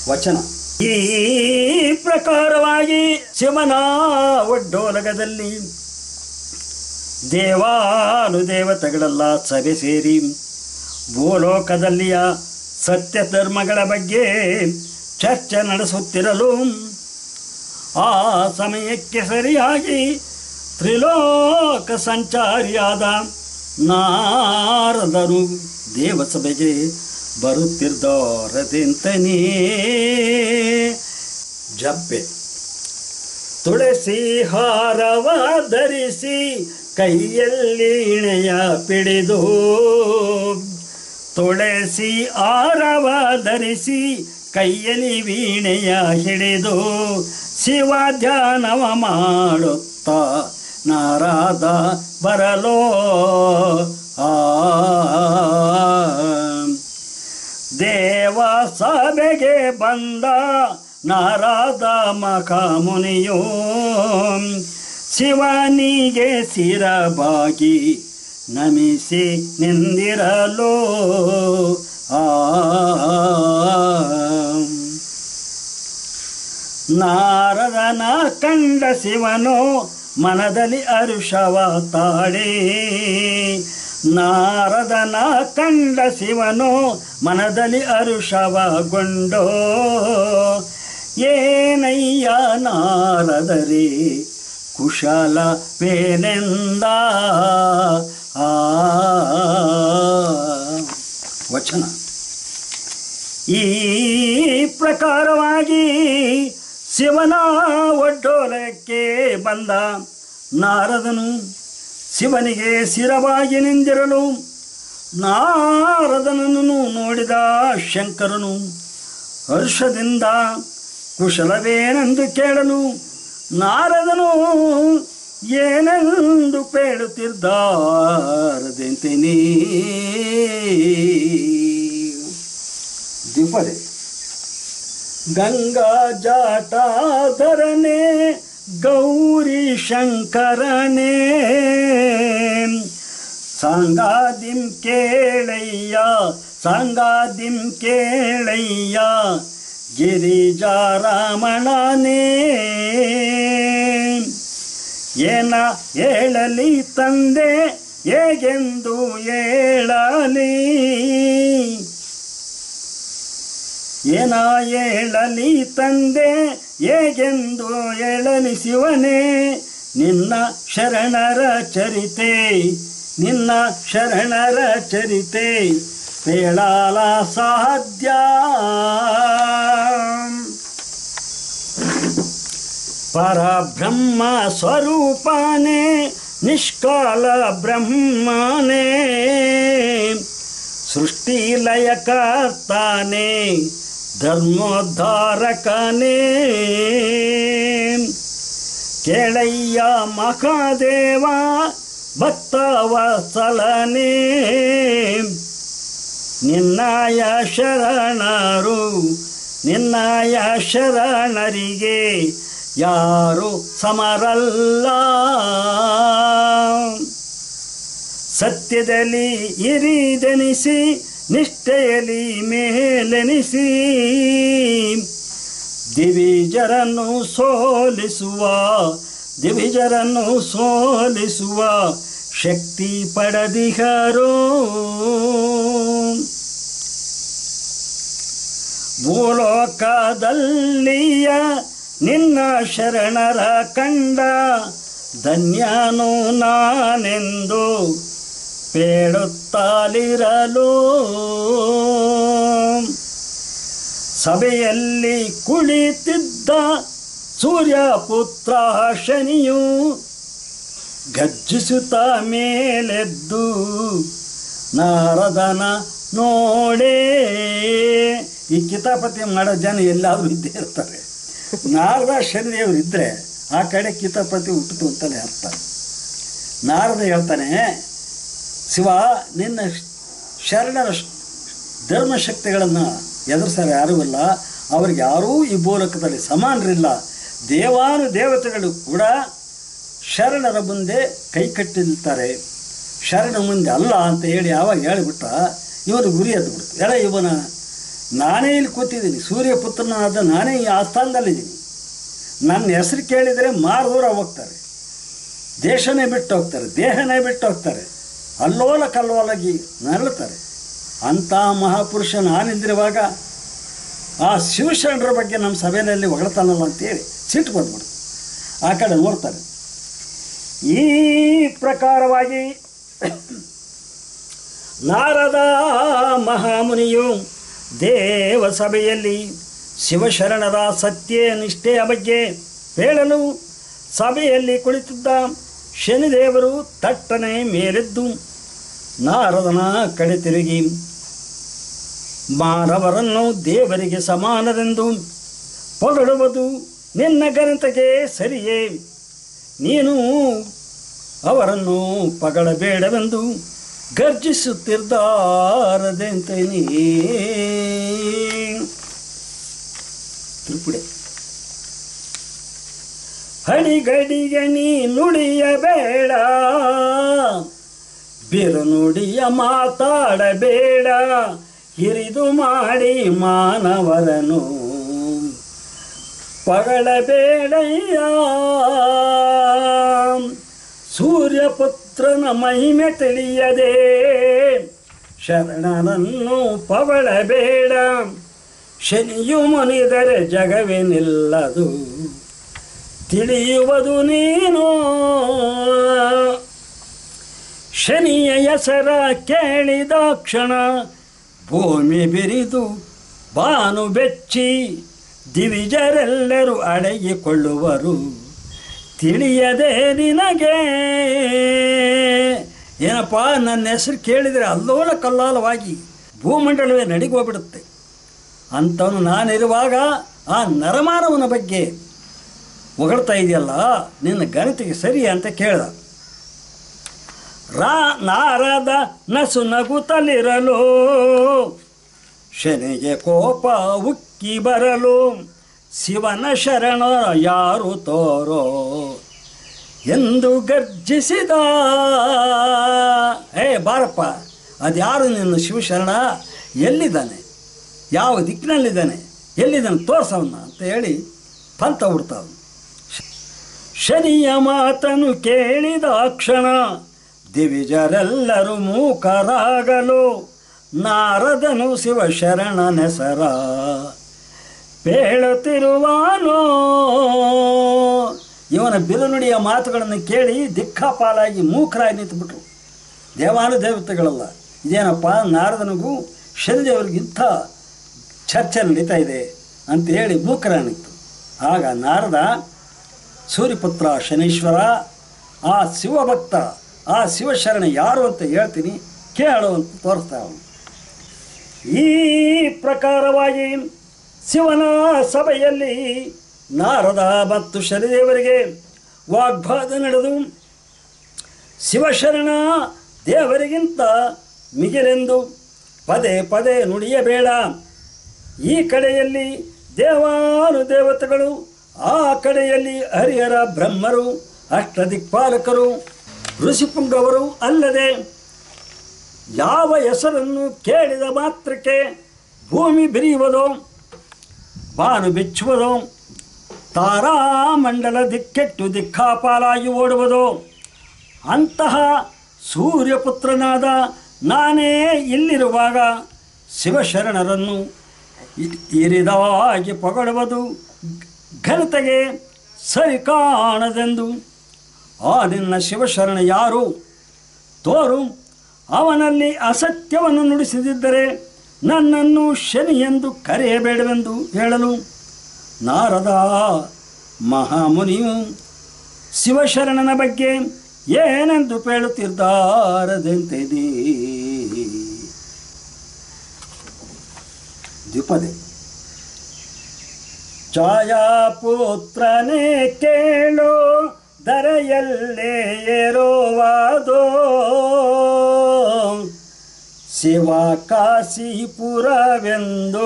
ವಚನ. ಈ ಪ್ರಕಾರವಾಗಿ ಶಿವನ ಒಡ್ಡೋಲಗದಲ್ಲಿ ದೇವಾನುದೇವತೆಗಳೆಲ್ಲ ಸಭೆ ಸೇರಿ ಭೂಲೋಕದಲ್ಲಿಯ ಸತ್ಯ ಧರ್ಮಗಳ ಬಗ್ಗೆ ಚರ್ಚೆ ನಡೆಸುತ್ತಿರಲು ಆ ಸಮಯಕ್ಕೆ ಸರಿಯಾಗಿ ತ್ರಿಲೋಕ ಸಂಚಾರಿಯಾದ ನಾರದರು ದೇವಸಭೆಗೆ ಬರುತ್ತಿದ್ದಾರದೆಂತನೇ. ಜಪ್ಪೆ ತುಳಸಿ ಹಾರವ ಧರಿಸಿ ಕೈಯಲ್ಲಿ ಇಣೆಯ ಪಿಡಿದು, ತುಳಸಿ ಹಾರವ ಧರಿಸಿ ಕೈಯಲ್ಲಿ ವೀಣೆಯ ಹಿಡಿದು ಶಿವ ಧ್ಯಾನವ ಮಾಡುತ್ತಾ ನಾರದ ಬರಲೋ. ದೇವ ಸಭೆಗೆ ಬಂದ ನಾರದ ಮಖಮುನಿಯೋ ಶಿವನಿಗೆ ಶಿರಬಾಗಿ ನಮಿಸಿ ನಿಂದಿರಲೋ. ನಾರದನ ಕಂಡ ಶಿವನು ಮನದಲ್ಲಿ ಹರುಷವ ತಾಳಿ, ನಾರದನ ಕಂಡ ಶಿವನು ಮನದಲ್ಲಿ ಹರುಷವಗೊಂಡು, ಏನಯ್ಯ ನಾರದರೇ ಕುಶಲವೇನೆಂದ. ವಚನ. ಈ ಪ್ರಕಾರವಾಗಿ ಶಿವನ ಒಡ್ಡೋಲಕ್ಕೆ ಬಂದ ನಾರದನು ಶಿವನಿಗೆ ಶಿರವಾಗಿ ನಿಂದಿರಲು, ನಾರದನನ್ನು ನೋಡಿದ ಶಂಕರನು ಹರ್ಷದಿಂದ ಕುಶಲವೇನೆಂದು ಕೇಳಲು, ನಾರದನು ಏನೆಂದು ಕೇಳುತ್ತಿದ್ದಾರದೆಂತೇನೇ. ದ್ವಿಪದೆ. ಗಂಗಾ ಜಾಟಾಧರನೇ ಗೌರಿ ಶಂಕರನೇ, ಸಂಗಾದಿಂ ಕೇಳಯ್ಯ ಸಂಗಾದಿಂ ಕೇಳಯ್ಯ ಗಿರಿಜಾರಮಣನೇ. ಏನ ಹೇಳಲಿ ತಂದೆ ಹೇಗೆಂದು ಹೇಳಲಿ, ಏನ ಹೇಳಲಿ ತಂದೆ ಹೇಗೆಂದು ಹೇಳಲಿ ಶಿವನೇ. ನಿನ್ನ ಶರಣರ ಚರಿತೆ ನಿನ್ನ ಶರಣರ ಚರಿತೆ ಹೇಳಲ ಸಾಧ್ಯ. ಪರಬ್ರಹ್ಮ ಸ್ವರೂಪನೇ ನಿಷ್ಕಾಲ ಬ್ರಹ್ಮನೇ, ಸೃಷ್ಟಿ ಲಯಕರ್ತಾನೇ ಧರ್ಮೋದ್ಧಾರಕನೇ. ಕೇಳಯ್ಯ ಮಹಾದೇವ ಭಕ್ತವತ್ಸಲನೇ, ನಿನ್ನಯ ಶರಣರು ನಿನ್ನಯ ಶರಣರಿಗೆ ಯಾರು ಸಮರಲ್ಲ. ಸತ್ಯದಲ್ಲಿ ಹಿರಿದೆನಿಸಿ ನಿಷ್ಠೆಯಲ್ಲಿ ಮೇಲೆನಿಸಿ, ದಿವಿಜರನ್ನು ಸೋಲಿಸುವ ದಿವಿಜರನ್ನು ಸೋಲಿಸುವ ಶಕ್ತಿ ಪಡೆದಿಹರೋ. ಭೂಲೋಕದಲ್ಲಿಯ ನಿನ್ನ ಶರಣರ ಕಂಡ ಧನ್ಯನು ನಾನೆಂದು ಬೇಡುತ್ತಲಿರಲು. ಸಭೆಯಲ್ಲಿ ಕುಳಿತಿದ್ದ ಸೂರ್ಯಪುತ್ರ ಶನಿಯು ಗರ್ಜಿಸುತ್ತ ಮೇಲೆದ್ದು ನಾರದನ ನೋಡೇ. ಈ ಕಿತಾಪತಿ ಮಾಡೋ ಜನ ಎಲ್ಲಾದರೂ ಇದ್ದೇ ಇರ್ತಾರೆ. ನಾರದ ಶನಿದೇವರು ಇದ್ದರೆ ಆ ಕಡೆ ಕಿತಾಪತಿ ಹುಟ್ಟಿತು ಅಂತಲೇ ಅರ್ಥ. ನಾರದ ಹೇಳ್ತಾನೆ, ಶಿವ ನಿನ್ನ ಶರಣರ ಧರ್ಮಶಕ್ತಿಗಳನ್ನು ಎದುರಿಸಲು ಯಾರೂ ಇಲ್ಲ, ಅವ್ರಿಗೆ ಯಾರೂ ಈ ಭೂಲೋಕದಲ್ಲಿ ಸಮಾನರಿಲ್ಲ. ದೇವಾನುದೇವತೆಗಳು ಕೂಡ ಶರಣರ ಮುಂದೆ ಕೈ ಕಟ್ಟಿರ್ತಾರೆ, ಶರಣ ಮುಂದೆ ಅಲ್ಲ ಅಂತ ಹೇಳಿ ಯಾವಾಗ ಹೇಳಿಬಿಟ್ಟ ಇವನು ಗುರಿ ಎದ್ದು ಬಿಡ್ತು. ಇವನ ನಾನೇ ಇಲ್ಲಿ ಕೂತಿದ್ದೀನಿ, ಸೂರ್ಯಪುತ್ರನಾದ ನಾನೇ ಈ ಆಸ್ಥಾನದಲ್ಲಿದ್ದೀನಿ. ನನ್ನ ಹೆಸರು ಕೇಳಿದರೆ ಮಾರ್ದೂರ ಹೋಗ್ತಾರೆ, ದೇಶನೇ ಬಿಟ್ಟು ಹೋಗ್ತಾರೆ, ದೇಹನೇ ಬಿಟ್ಟು ಹೋಗ್ತಾರೆ, ಅಲ್ಲೋಲ ಕಲ್ಲೋಲಗಿ ನರಳುತ್ತಾರೆ. ಅಂಥ ಮಹಾಪುರುಷ ನಾನಿದ್ದಿರುವಾಗ ಆ ಶಿವಶರಣರ ಬಗ್ಗೆ ನಮ್ಮ ಸಭೆಯಲ್ಲಿ ಹೊಗಳ್ತಾನಲ್ಲ ಅಂತೇಳಿ ಸಿಟ್ಟು ಬಂದ್ಬಿಡ್ತು. ಆ ಕಡೆ ನೋಡ್ತಾರೆ. ಈ ಪ್ರಕಾರವಾಗಿ ನಾರದ ಮಹಾಮುನಿಯು ದೇವ ಸಭೆಯಲ್ಲಿ ಶಿವಶರಣರ ಸತ್ಯ ನಿಷ್ಠೆಯ ಬಗ್ಗೆ ಹೇಳಲು ಸಭೆಯಲ್ಲಿ ಕುಳಿತಿದ್ದ ಶನಿದೇವರು ತಟ್ಟನೆ ಮೇಲೆದ್ದು ನಾರದನ ಕಡೆ ತಿರುಗಿ, ಮಾನವರನ್ನು ದೇವರಿಗೆ ಸಮಾನರೆಂದು ಹೊಗಳುವುದು ನಿನ್ನ ಘನತೆಗೆ ಸರಿಯೇ? ನೀನು ಅವರನ್ನು ಪಗಳಬೇಡವೆಂದು ಗರ್ಜಿಸುತ್ತಿದ್ದಾರದೆಂತೇನೇ. ತಿರುಪುಡೆ ಹಡಿಗಡಿಗೆ ನೀ ನುಡಿಯಬೇಡ, ಬಿರು ನುಡಿಯ ಮಾತಾಡಬೇಡ, ಹಿರಿದು ಮಾಡಿ ಮಾನವರನು ಪಗಳಬೇಡಯ್ಯ. ಸೂರ್ಯಪುತ್ರನ ಮಹಿಮೆ ತಿಳಿಯದೆ ಶರಣನನ್ನು ಪಗಳಬೇಡ, ಶನಿಯು ಮುನಿದರೆ ಜಗವೇ ನಿಲ್ಲದು ತಿಳಿಯುವುದು ನೀನು. ಶನಿಯ ಹೆಸರ ಕೇಳಿದ ಕ್ಷಣ ಭೂಮಿ ಬಿರಿದು ಬಾನು ಬೆಚ್ಚಿ ದಿವಿಜರೆಲ್ಲರೂ ಅಡಗಿಕೊಳ್ಳುವರು, ತಿಳಿಯದೆ ನಿನಗೆ. ಏನಪ್ಪ, ನನ್ನ ಹೆಸರು ಕೇಳಿದರೆ ಅಲ್ಲೋಲ ಕಲ್ಲಾಲವಾಗಿ ಭೂಮಂಡಲವೇ ನಡಿಗೋಗ್ಬಿಡುತ್ತೆ. ಅಂಥವನು ನಾನಿರುವಾಗ ಆ ನರಮಾನವನ ಬಗ್ಗೆ ಹೊಗಳ್ತಾ ಇದೆಯಲ್ಲ, ನಿನ್ನ ಘನತೆಗೆ ಸರಿ ಅಂತ ಕೇಳ್ದ. ನಾರದ ನಸು ನಗುತ್ತಲಿರಲು ಶನಿಗೆ ಕೋಪ ಉಕ್ಕಿ ಬರಲು, ಶಿವನ ಶರಣ ಯಾರು ತೋರೋ ಎಂದು ಗರ್ಜಿಸಿದ. ಬಾರಪ್ಪ, ಅದ್ಯಾರು ನಿನ್ನ ಶಿವಶರಣ? ಎಲ್ಲಿದ್ದಾನೆ? ಯಾವ ದಿಕ್ಕಿನಲ್ಲಿದ್ದಾನೆ? ಎಲ್ಲಿದ್ದಾನೆ? ತೋರ್ಸವನ್ನ ಅಂತ ಹೇಳಿ ಪಂತ ಹುಡ್ತಾವ. ಶನಿಯ ಮಾತನ್ನು ಕೇಳಿದ ಕ್ಷಣ ದಿವಿಜರೆಲ್ಲರೂ ಮೂಕರಾಗಲು, ನಾರದನು ಶಿವಶರಣನೆಸರ ಬೇಳುತ್ತಿರುವಾನೋ. ಇವನ ಬಿರುನುಡಿಯ ಮಾತುಗಳನ್ನು ಕೇಳಿ ದಿಕ್ಕಾಪಾಲಾಗಿ ಮೂಕರಾಗಿ ನಿಂತುಬಿಟ್ರು. ದೇವಾನುದೇವತೆಗಳಲ್ಲ, ಇದೇನಪ್ಪ ನಾರದನಿಗೂ ಶನಿದೇವರಿಗಿಂತ ಚರ್ಚೆ ನಡೀತಾ ಇದೆ ಅಂತ ಹೇಳಿ ಮೂಕರಾಗಿತ್ತು. ಆಗ ನಾರದ, ಸೂರ್ಯಪುತ್ರ ಶನೀಶ್ವರ, ಆ ಶಿವಭಕ್ತ, ಆ ಶಿವಶರಣ ಯಾರು ಅಂತ ಹೇಳ್ತೀನಿ ಕೇಳು ಅಂತ ತೋರಿಸ್ತಾ ಅವನು. ಈ ಪ್ರಕಾರವಾಗಿ ಶಿವನ ಸಭೆಯಲ್ಲಿ ನಾರದ ಮತ್ತು ಶನಿದೇವರಿಗೆ ವಾಗ್ವಾದ ನಡೆದು, ಶಿವಶರಣ ದೇವರಿಗಿಂತ ಮಿಗಿಲೆಂದು ಪದೇ ಪದೇ ನುಡಿಯಬೇಡ. ಈ ಕಡೆಯಲ್ಲಿ ದೇವಾನುದೇವತೆಗಳು, ಆ ಕಡೆಯಲ್ಲಿ ಹರಿಹರ ಬ್ರಹ್ಮರು, ಅಷ್ಟದಿಕ್ಪಾಲಕರು, ಋಷಿಪುಂಗವರು ಅಲ್ಲದೆ ಯಾವ ಹೆಸರನ್ನು ಕೇಳಿದ ಮಾತ್ರಕ್ಕೆ ಭೂಮಿ ಬಿರಿಯುವುದೋ, ಬಾನು ಬಿಚ್ಚುವುದೋ, ತಾರಾಮಂಡಲ ದಿಕ್ಕೆಟ್ಟು ದಿಕ್ಕಾಪಾಲಾಗಿ ಓಡುವುದೋ, ಅಂತಹ ಸೂರ್ಯಪುತ್ರನಾದ ನಾನೇ ಇಲ್ಲಿರುವಾಗ ಶಿವಶರಣರನ್ನು ಇರಿದಾಗಿ ಪೊಗಳುವುದು ಘನತೆಗೆ ಸರಿ ಕಾಣದೆಂದು. ಆ ನಿನ್ನ ಶಿವಶರಣ ಯಾರು? ತೋರು. ಅವನಲ್ಲಿ ಅಸತ್ಯವನ್ನು ನುಡಿಸಿದ್ದರೆ ನನ್ನನ್ನು ಶನಿ ಎಂದು ಕರೆಯಬೇಡವೆಂದು ಹೇಳಲು, ನಾರದ ಮಹಾಮುನಿಯು ಶಿವಶರಣನ ಬಗ್ಗೆ ಏನೆಂದು ಹೇಳುತ್ತಿದ್ದಾರದೆಂತಿದೆ. ದ್ವಿಪದೆ. ಛಾಯಾಪುತ್ರನೇ ಕೇಳೋ ದರೆಯಲ್ಲೇ ಏರೋವಾದೋ, ಶಿವಕಾಶಿಪುರವೆಂದು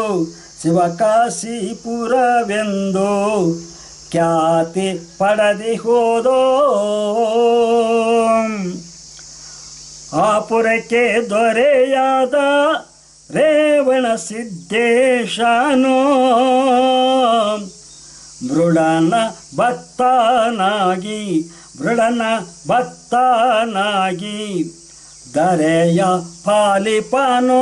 ಶಿವಕಾಶಿಪುರವೆಂದು ಖ್ಯಾತಿ ಪಡೆದಿ ಹೋದೋ. ಆ ಪುರಕ್ಕೆ ದೊರೆಯಾದ ರೇವಣ ಸಿದ್ದೇಶನೋ ಮೃಡನ ಭಕ್ತನಾಗಿ ದರೆಯ ಪಾಲಿಪನೋ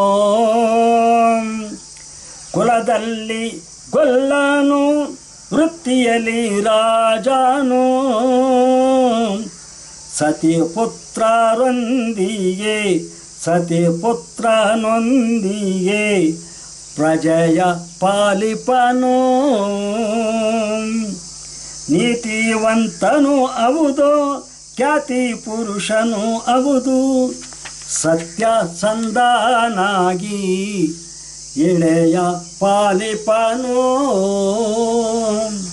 ಕುಲದಲ್ಲಿ ಗೊಲ್ಲನು ವೃತ್ತಿಯಲ್ಲಿ ರಾಜನು ಸತಿಪುತ್ರನೊಂದಿಗೆ ಪ್ರಜೆಯ ಪಾಲಿಪನು ನೀತಿವಂತನು ಹೌದು ಖ್ಯಾತಿ ಪುರುಷನು ಹೌದು ಸತ್ಯಸಂಧನಾಗಿ ಎಳೆಯ ಪಾಲಿಪನು